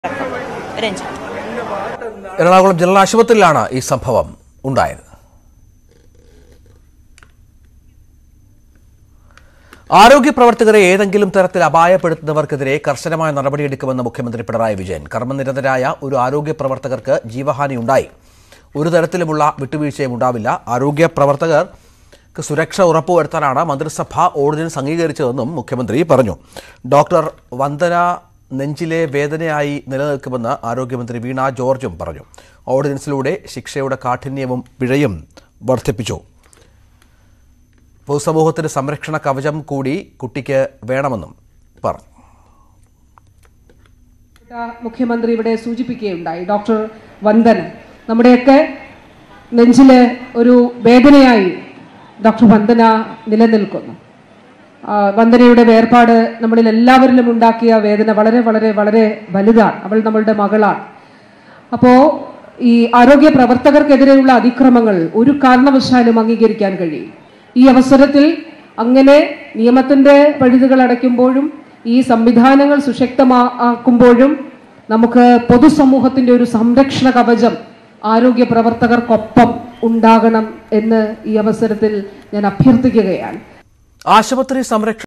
Ernakulam general ആശുപത്രിയിലാണ് ഈ സംഭവം ഉണ്ടായത്. ആരോഗ്യ പ്രവർത്തകരെ ഏതെങ്കിലും തരത്തിൽ അപായപ്പെടുത്തുന്നവർക്കെതിരെ കർശനമായ നടപടിയെടുക്കുമെന്ന് മുഖ്യമന്ത്രി പിണറായി വിജയൻ. കർമ്മനിരതരായ ഒരു ആരോഗ്യ പ്രവർത്തകർക്ക് ജീവഹാനി ഉണ്ടായി, ഒരു തരത്തിലുമുള്ള വിട്ടുവീഴ്ചയും ഉണ്ടാവില്ല. ആരോഗ്യ പ്രവർത്തകർക്ക് സുരക്ഷ ഉറപ്പുവരുത്താനാണ് മന്ത്രിസഭ ഓർഡിനൻസ് അംഗീകരിച്ചതെന്നും മുഖ്യമന്ത്രി പറഞ്ഞു. ഡോക്ടർ വന്ദന നെഞ്ചിലെ വേദനയായി നിലനിൽക്കുമെന്ന് ആരോഗ്യമന്ത്രി വീണ ജോർജും പറഞ്ഞു. ഓർഡിനൻസിലൂടെ ശിക്ഷയുടെ കാഠിന്യവും പിഴയും വർദ്ധിപ്പിച്ചു. പൊതുസമൂഹത്തിന് സംരക്ഷണ കവചം കൂടി കുട്ടിക്ക് വേണമെന്നും പറഞ്ഞു. മുഖ്യമന്ത്രി ഇവിടെ സൂചിപ്പിക്കുകയുണ്ടായി. ഡോക്ടർ വന്ദന നമ്മുടെയൊക്കെ നെഞ്ചിലെ ഒരു വേദനയായി ഡോക്ടർ വന്ദന നിലനിൽക്കുന്നു. വന്ദനയുടെ വേർപാട് നമ്മളിൽ എല്ലാവരിലും ഉണ്ടാക്കിയ വേദന വളരെ വളരെ വളരെ വലുതാണ്. അവൾ നമ്മളുടെ മകളാണ്. അപ്പോൾ ഈ ആരോഗ്യ പ്രവർത്തകർക്കെതിരെയുള്ള അതിക്രമങ്ങൾ ഒരു കാരണവശാലും അംഗീകരിക്കാൻ കഴിയും. ഈ അവസരത്തിൽ അങ്ങനെ നിയമത്തിൻ്റെ പഴുതുകൾ അടയ്ക്കുമ്പോഴും ഈ സംവിധാനങ്ങൾ സുശക്തമാക്കുമ്പോഴും നമുക്ക് പൊതുസമൂഹത്തിൻ്റെ ഒരു സംരക്ഷണ കവചം ആരോഗ്യ പ്രവർത്തകർക്കൊപ്പം ഉണ്ടാകണം എന്ന് ഈ അവസരത്തിൽ ഞാൻ അഭ്യർത്ഥിക്കുകയാണ്. ആശുപത്രി സംരക്ഷണ